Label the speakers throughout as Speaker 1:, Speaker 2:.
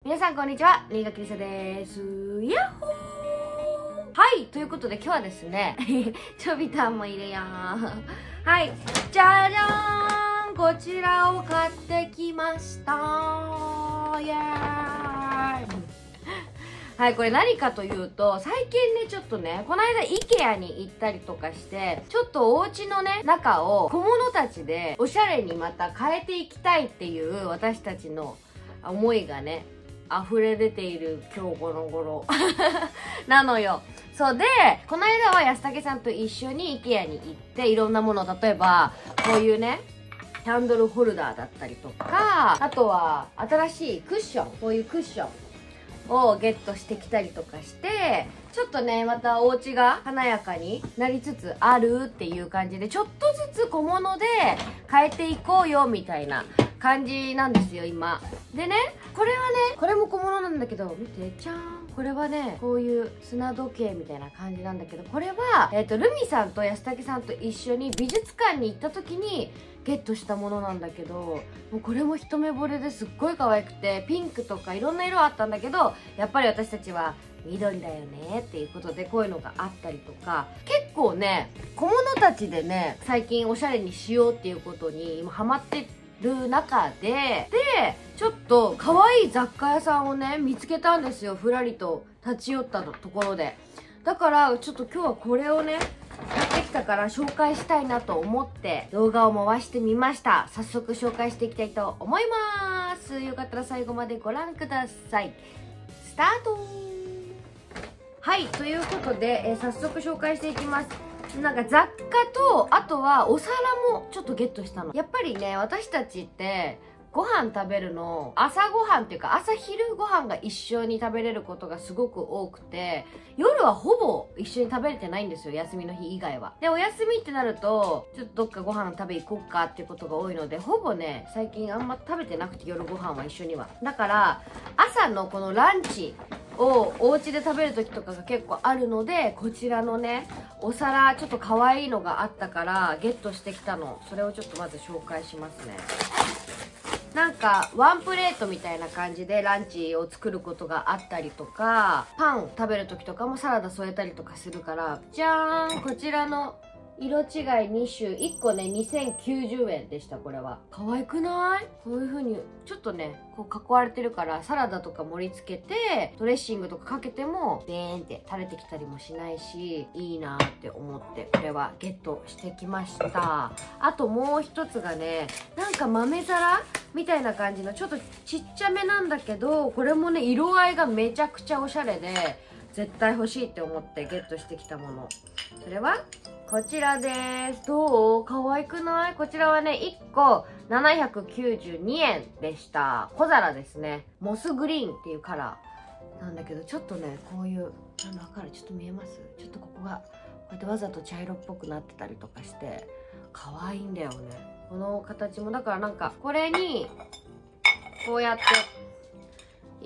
Speaker 1: 皆さんこんにちは、新垣りさです。やっほー。はい、ということで今日はですねちょびたんもいるよー。はい、じゃじゃーん、こちらを買ってきましたー。イエーイはい、これ何かというと、最近ね、ちょっとね、この間 IKEA に行ったりとかして、ちょっとお家のね、中を小物たちでおしゃれにまた変えていきたいっていう私たちの思いがね、溢れ出ている今日この頃なのよ。そうで、この間は安武さんと一緒に IKEA に行って、いろんなもの、例えば、こういうね、キャンドルホルダーだったりとか、あとは新しいクッション、こういうクッションをゲットしてきたりとかして、ちょっとね、またお家が華やかになりつつあるっていう感じで、ちょっとずつ小物で変えていこうよみたいな感じなんですよ、今。でね、これはね、これも小物なんだけど、見て、じゃーん。これはね、こういう砂時計みたいな感じなんだけど、これは、ルミさんと安武さんと一緒に美術館に行った時にゲットしたものなんだけど、もうこれも一目惚れですっごい可愛くて、ピンクとかいろんな色あったんだけど、やっぱり私たちは緑だよねっていうことで、こういうのがあったりとか、結構ね、小物たちでね、最近おしゃれにしようっていうことに今ハマってる中で、ちょっと可愛い雑貨屋さんをね、見つけたんですよ。ふらりと立ち寄ったところで。だからちょっと今日はこれをね、買ってきたから紹介したいなと思って動画を回してみました。早速紹介していきたいと思います。よかったら最後までご覧ください。スタート。はい、ということで、早速紹介していきます。なんか雑貨と、あとはお皿もちょっとゲットしたの。やっぱりね、私たちってご飯食べるの、朝ご飯っていうか朝昼ご飯が一緒に食べれることがすごく多くて、夜はほぼ一緒に食べれてないんですよ、休みの日以外は。で、お休みってなると、ちょっとどっかご飯食べ行こうかっていうことが多いので、ほぼね、最近あんま食べてなくて、夜ご飯は一緒には。だから、朝のこのランチをお家で食べる時とかが結構あるので、こちらのね、お皿ちょっと可愛いのがあったからゲットしてきたの。それをちょっとまず紹介しますね。なんかワンプレートみたいな感じでランチを作ることがあったりとか、パン食べる時とかもサラダ添えたりとかするから、じゃーん、こちらの色違い2種、1個ね2090円でした。これは可愛くない？こういう風にちょっとねこう囲われてるから、サラダとか盛り付けてドレッシングとかかけてもベーンって垂れてきたりもしないし、いいなーって思ってこれはゲットしてきました。あともう一つがね、なんか豆皿みたいな感じのちょっとちっちゃめなんだけど、これもね色合いがめちゃくちゃおしゃれで絶対欲しいって思ってゲットしてきたもの、それはこちらです。どう？可愛くない？こちらはね、1個792円でした。小皿ですね。モスグリーンっていうカラーなんだけど、ちょっとね、こういう、わかる？ちょっと見えます？ちょっとここが、こうやってわざと茶色っぽくなってたりとかして、可愛いんだよね。この形も、だからなんか、これに、こうやって、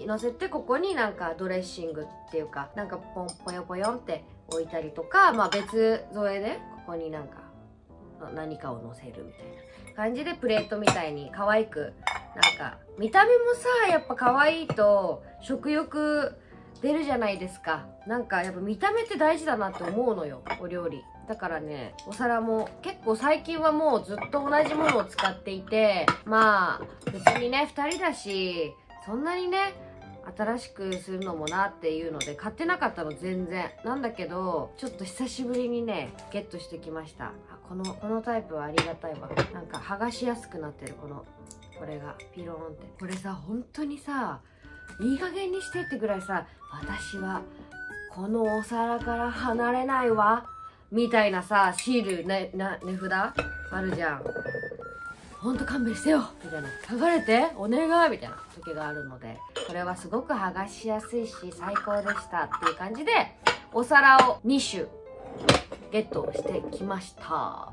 Speaker 1: 乗せて、ここになんかドレッシングっていうか、なんかぽよぽよんって置いたりとか、まあ別添えでここになんか何かを乗せるみたいな感じで、プレートみたいに可愛く、なんか見た目もさ、やっぱ可愛いと食欲出るじゃないですか。なんかやっぱ見た目って大事だなって思うのよ、お料理。だからね、お皿も結構最近はもうずっと同じものを使っていて、まあ別にね2人だし、そんなにね新しくするのもなっていうので買ってなかったの、全然。なんだけどちょっと久しぶりにねゲットしてきました。このタイプはありがたいわ。なんか剥がしやすくなってる、これがピローンって。これさ、本当にさ、いい加減にしてってぐらいさ、私はこのお皿から離れないわみたいなさ、シール、値札あるじゃん。ほんと勘弁してよみたいな、剥がれてお願いみたいな時があるので、これはすごく剥がしやすいし最高でしたっていう感じで、お皿を2種ゲットしてきました。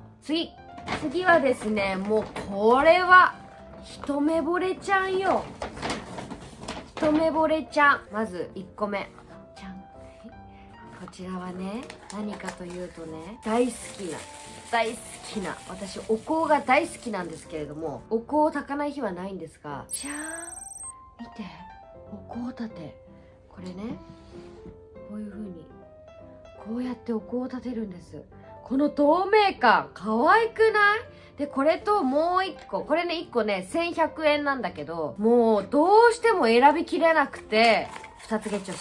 Speaker 1: 次はですね、もうこれは一目惚れちゃんよ。一目惚れちゃん。まず1個目じゃん。こちらはね、何かというとね、大好きな、私お香が大好きなんですけれども、お香を焚かない日はないんですが、じゃーん、見て、 お香立て、これね、こういう風にこうやってお香を立てるんです。この透明感可愛くない？でこれともう一個、これね、1個ね1100円なんだけど、もうどうしても選びきれなくて2つゲッ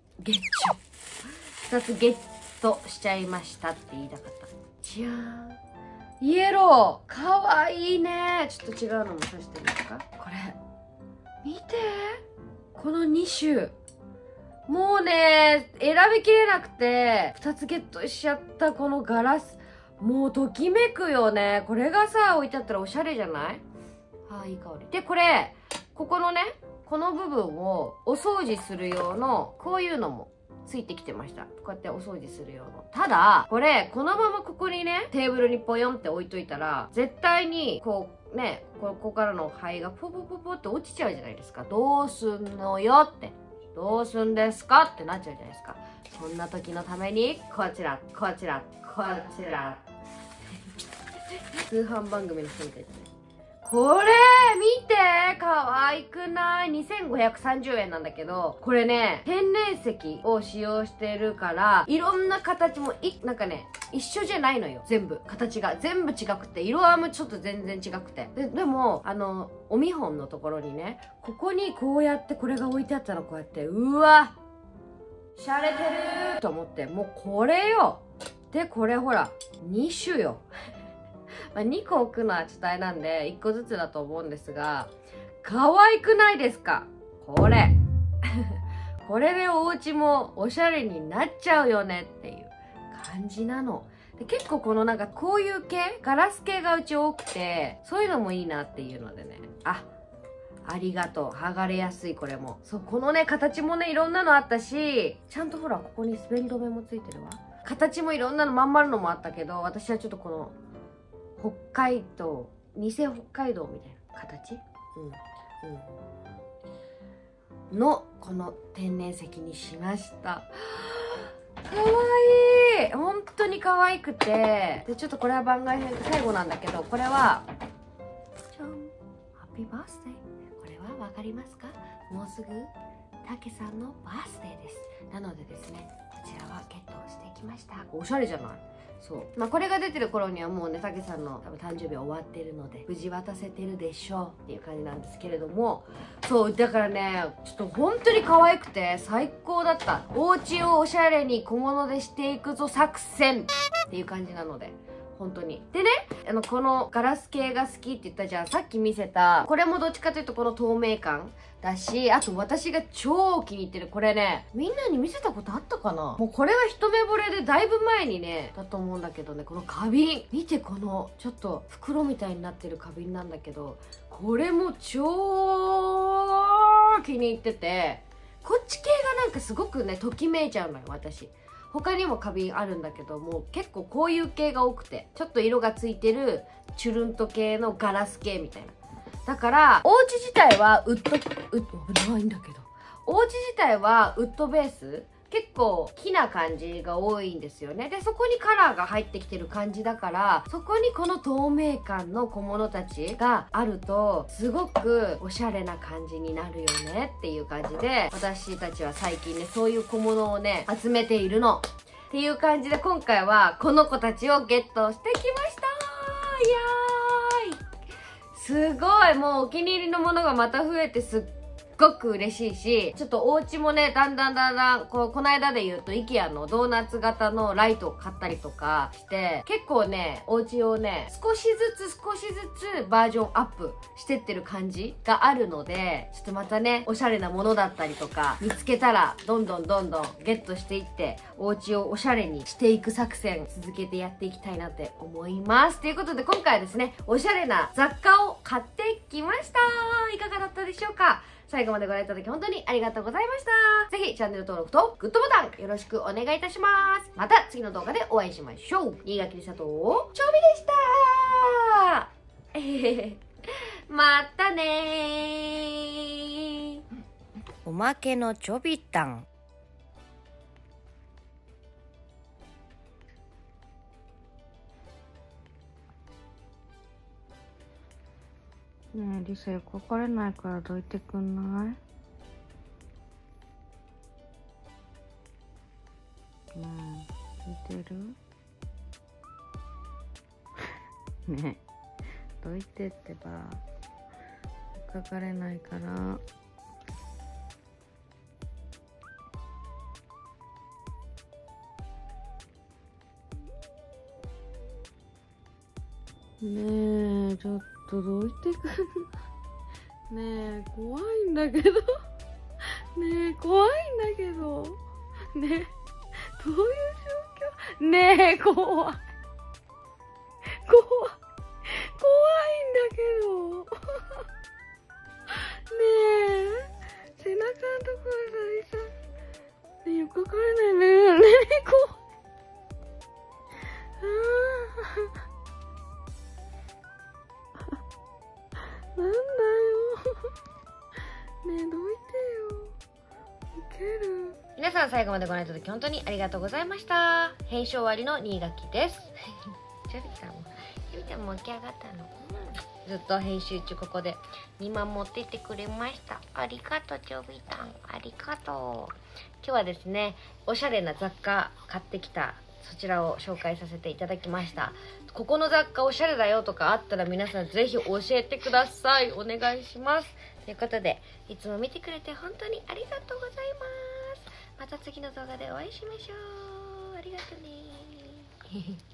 Speaker 1: トしちゃいましたって言いたかった。じゃーん、イエローかわいいね。ちょっと違うのもさしてみますか。これ見て、この2種、もうね選びきれなくて2つゲットしちゃった。このガラス、もうときめくよね。これがさ置いてあったらおしゃれじゃない？あー、いい香りで、これここのね、この部分をお掃除する用のこういうのもついてきてました。こうやってお掃除する用の。ただこれこのままここにね、テーブルにポヨンって置いといたら絶対にこうね、ここからの灰がポポポポって落ちちゃうじゃないですか。どうすんのよって、どうすんですかってなっちゃうじゃないですか。そんな時のためにこちら通販番組の人みたいですね。これ見て、可愛くない？ 2530 円なんだけど、これね天然石を使用してるからいろんな形もなんかね一緒じゃないのよ。全部形が全部違くて、色合いもちょっと全然違くて、でもお見本のところにね、ここにこうやってこれが置いてあったの。こうやって、うわしゃれてると思って、もうこれよ。でこれほら2種よまあ2個置くのはちょっとあれなんで1個ずつだと思うんですが、可愛くないですかこれこれでお家もおしゃれになっちゃうよねっていう感じなの。で結構このなんかこういう系、ガラス系がうち多くて、そういうのもいいなっていうのでね、ありがとう。剥がれやすい。これもそう、このね形もねいろんなのあったし、ちゃんとほらここに滑り止めもついてるわ。形もいろんなのまん丸のもあったけど、私はちょっとこの北海道、偽北海道みたいな形、のこの天然石にしました。かわいい、本当に可愛くて。でちょっとこれは番外編最後なんだけど、これはじゃん、ハッピーバースデー。これは分かりますか？もうすぐたけさんのバースデーです。なのでですね、こちらはゲットしてきました。おしゃれじゃない？そう、まあこれが出てる頃にはもうね、たけさんの多分誕生日終わってるので無事渡せてるでしょうっていう感じなんですけれども、そうだからね、ちょっと本当に可愛くて最高だった。お家をおしゃれに小物でしていくぞ作戦っていう感じなので、本当に。でね、このガラス系が好きって言ったじゃん。さっき見せたこれもどっちかというとこの透明感だし、あと私が超気に入ってるこれね、みんなに見せたことあったかな。もうこれは一目惚れでだいぶ前にねだと思うんだけどね、この花瓶見て、このちょっと袋みたいになってる花瓶なんだけど、これも超気に入ってて、こっち系がなんかすごくねときめいちゃうのよ私。他にも花瓶あるんだけども、結構こういう系が多くて、ちょっと色がついてるチュルンと系のガラス系みたいな。だからお家自体は危ないんだけど、お家自体はウッドベース、結構木な感じが多いんですよね。でそこにカラーが入ってきてる感じだから、そこにこの透明感の小物たちがあるとすごくおしゃれな感じになるよねっていう感じで、私たちは最近ねそういう小物をね集めているのっていう感じで、今回はこの子たちをゲットしてきました。イエーイ、すごい、もうお気に入りのものがまた増えてすっごく嬉しいし、ちょっとお家もねだんだんこの間で言うと IKEA のドーナツ型のライトを買ったりとかして、結構ねお家をね少しずつバージョンアップしてってる感じがあるので、ちょっとまたねおしゃれなものだったりとか見つけたらどんどんゲットしていって、お家をおしゃれにしていく作戦続けてやっていきたいなって思います。ということで今回はですね、おしゃれな雑貨を買ってきました。いかがだったでしょうか？最後までご覧いただき本当にありがとうございました。ぜひチャンネル登録とグッドボタンよろしくお願いいたします。また次の動画でお会いしましょう。新垣りさとちょびでした。またねー。おまけのちょびたん。ねえリサよくわからないからどいてくんない？ てるねえ、どいてってば、書かれないから。ねえ、ちょっとどいてくんねえ、怖いんだけどねえ、怖いんだけどねえ、どういう状況ねえ、怖い怖いんだけどねえ、背中のところさ、ねえ、よくわからないねえ、ねえ、怖い。なんだよねえ、どいてよ、ウケる。皆さん最後までご覧いただき本当にありがとうございました。編集終わりの新垣ですジョビさんもジョビちゃんも起き上がったの、ずっと編集中ここで見守っていてくれました。ありがとうジョビさん、ありがとう。今日はですね、おしゃれな雑貨買ってきた、そちらを紹介させていただきました。ここの雑貨おしゃれだよとかあったら皆さんぜひ教えてください。お願いします。ということで、いつも見てくれて本当にありがとうございます。また次の動画でお会いしましょう。ありがとうね